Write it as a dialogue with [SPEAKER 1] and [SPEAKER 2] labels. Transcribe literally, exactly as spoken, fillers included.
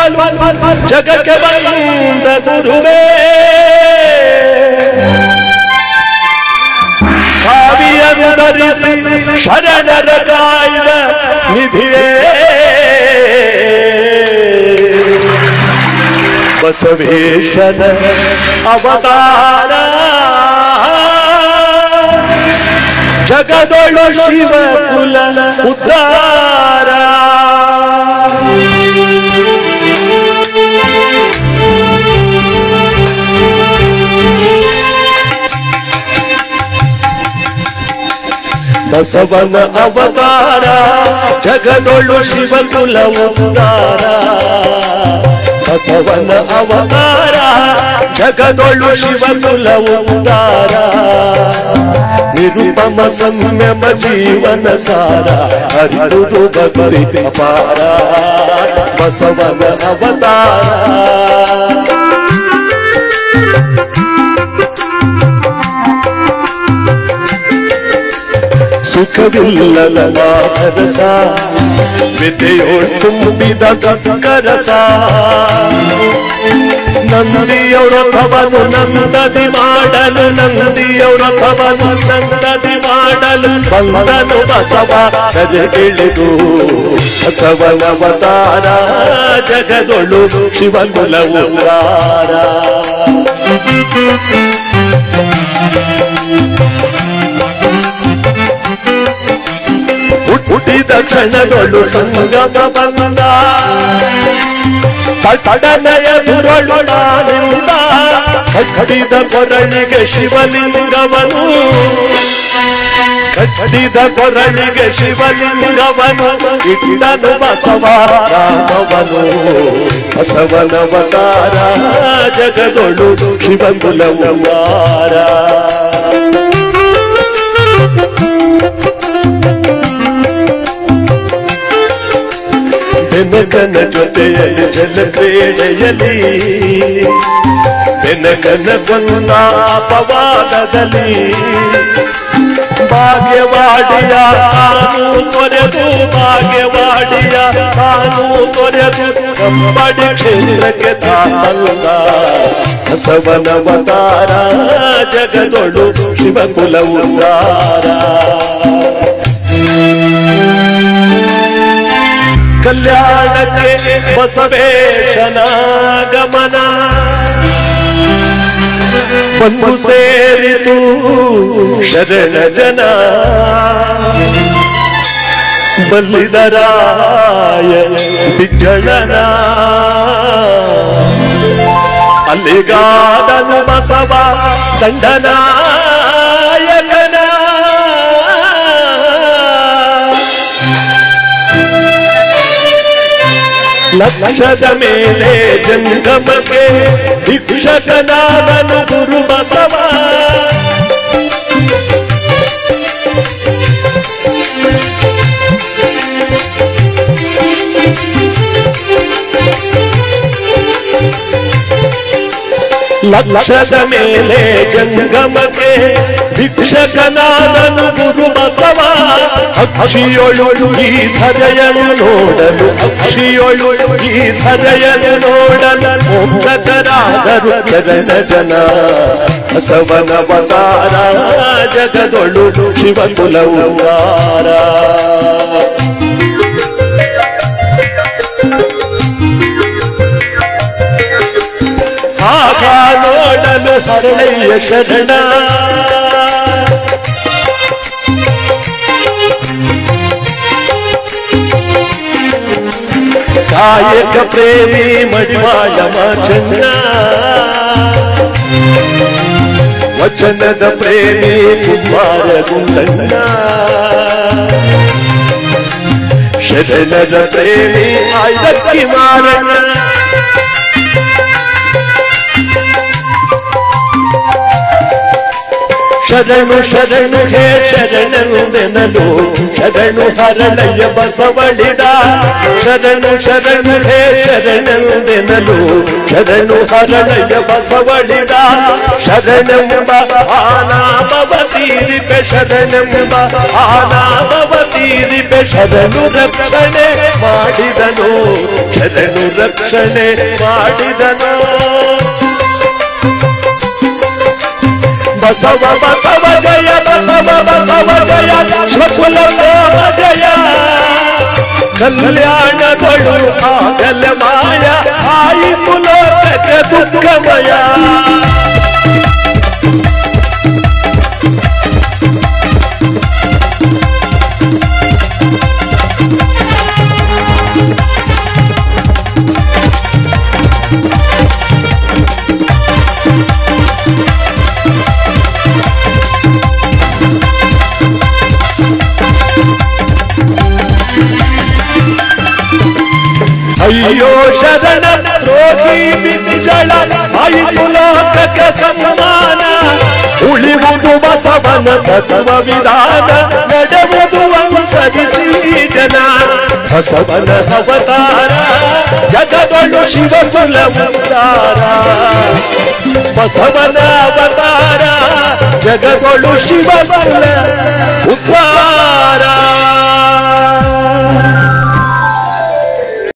[SPEAKER 1] ಕಲಿಸಲು ಜಗಕ್ಕೆ ಬಂದ ಗುರುವೇ ಕಾವಿಯನ್ನು ಧರಿಸಿ ಶರಣರ ಕಾಯ್ದ ನಿಧಿಯೇ ಬಸವೇಶನ ಅವತಾರ ಜಗದೊಳು ಶಿವ ಕುಲ ಉದ್ಧಾರ ಬಸವನ ಅವತಾರ ಜಗದೊಳು ಶಿವ ಕುಲ ಉದ್ಧಾರ ಬಸವನ ಅವತಾರ ಜಗದೊಳು ಶಿವ ಕುಲ ಉದ್ಧಾರ ನಿರುಪಮ ಸಂಯಮ ಜೀವನ ಸಾರ ಹರಿದುದು ಭಕ್ತಿ ಅಪಾರ ಬಸವನ ಅವತಾರ ಸುಖವಿಲ್ಲದ ಮಾನಸ ವಿದ್ಯೆಯೋಳು ತುಂಬಿದ ಕರಸ ನಂದಿಯವ್ರಥವನು ನಂದದಿ ಮಾಡಲು ನಂದಿಯವ್ರಥವನು ನಂದದಿ ಮಾಡಲು ಬಂದನು ಬಸವ ಕರೆಗಿಳಿದು ಬಸವನವತಾರ ಜಗದೊಳು ಶಿವಕುಲ ಉದ್ಧಾರ ಹುಟ್ಟಿದ ಕ್ಷಣದೊಳು ಸಂಗಮ ಬಂದ ತಡನೆಯ ದುರಳುಳಾನಿಂದ ಕಟ್ಟಿದ ಕೊರಳಿಗೆ ಶಿವಲಿಂಗವನು ಕಟ್ಟಿದ ಕೊರಳಿಗೆ ಶಿವಲಿಂಗವನು ಇಟ್ಟನು ಬಸವ ರಾಮವನು ಬಸವನವತಾರ ಜಗದೊಳು ಶಿವಕುಲ ಉದ್ಧಾರ ಬೆನಕನ ಜೊತೆಯಲ್ಲಿ ಜಲ ಕ್ರೀಡೆಯಲಿ ಬೆನಕನ ಗೊಂದಾಪವಾದದಲ್ಲಿ ಭಾಗ್ಯವಾಡಿಯ ತಾನು ತೊರೆದು ಭಾಗ್ಯವಾಡಿಯ ತಾನು ತೊರೆದು ಕಂಬಡಿ ಕ್ಷೇತ್ರಕ್ಕೆ ತಾನಲ್ಲ ಬಸವನವತಾರ ಜಗದೊಳು ಶಿವಕುಲ ಉದ್ಧಾರ ಕಲ್ಯಾಣಕ್ಕೆ ಬಸವೇಶನ ಗಮನ ಬಂದು ಸೇರಿತು ಶರಣ ಜನ ಬಲ್ಲಿದರಾಯ ಬಿಜ್ಜಳನ ಅಲ್ಲಿಗಾದನು ಬಸವ ದಂಡನಾಯಕನ ಲಕ್ಷದ ಮೇಲೆ ಜಂಗಮಕ್ಕೆ ಭಿಕ್ಷಕನಾದನು ಗುರು ಬಸವ ಲಕ್ಷದ ಮೇಲೆ ಜಂಗಮಕ್ಕೆ ಭಿಕ್ಷಕನಾದನು ಗುರು ಬಸವ ಅಕ್ಷಿಯೊಳು ಈ ಧರೆಯನ್ನು ನೋಡಲು ಅಕ್ಷಿಯೊಳು ಈ ಧರೆಯನ್ನು ನೋಡಲು ಮೋಕ್ಷಕರಾದರು ಶರಣ ಜನ ಬಸವನವತಾರ ಜಗದೊಳು ಶಿವಕುಲ ಉದ್ಧಾರ ಆಗ ನೋಡಲು ಹರಳೆಯ ಶರಣ ಕಾಯಕ ಪ್ರೇಮಿ ಮಡಿವಾಳ ಮಾಚನ್ನ ವಚನದ ಪ್ರೇಮಿ ಕುಮಾರ ಗುಂಡಣ್ಣ ಶರಣರ ಪ್ರೇಮಿ ಆಯ್ದಕ್ಕಿ ಮಾರಣ್ಣ ಶರಣು ಶರಣು ಹೇ ಶರಣೆಂದೆನಲು ಶರಣು ಹರಳೆಯ ಬಸವಳಿದ ಶರಣು ಶರಣು ಹೇ ಶರಣೆಂದೆನಲು ಶರಣು ಹರಳೆಯ ಬಸವಳಿದ ಶರಣೆಂಬ ಆನಾಮವ ತೀರಿಪೆ ಶರಣೆಂಬ ಆನಾಮವ ತೀರಿವೆ ಶರಣು ರಕ್ಷಣೆ ಮಾಡಿದನು ಶರಣು ರಕ್ಷಣೆ ಮಾಡಿದನು ಬಸವ ಬಸವ ಜಯ ಬಸವ ಬಸವ ಜಯ ಶಕುಲ ಸೋಮ ಜಯ ಕಲ್ಯಾಣಗಳು ಆಗಲ ಮಾಯ ಆಯಿತು ಲೋಕಕ್ಕೆ ದುಃಖಮಯ ಅಯ್ಯೋ ಶರಣ ರೋಗಿ ಬಿಂಜಳ ಆಯಿತು ಲೋಕಕ್ಕೆ ಸನ್ಮಾನ ಉಳಿವುದು ಬಸವನ ತತ್ವ ವಿಧಾನ ನಡೆವುದು ಅನುಸರಿಸಿ ಜನ ಬಸವನ ಅವತಾರ ಜಗದೊಳು ಶಿವಕುಲ ಉದ್ಧಾರ ಬಸವನ ಅವತಾರ ಜಗದೊಳು ಶಿವಕುಲ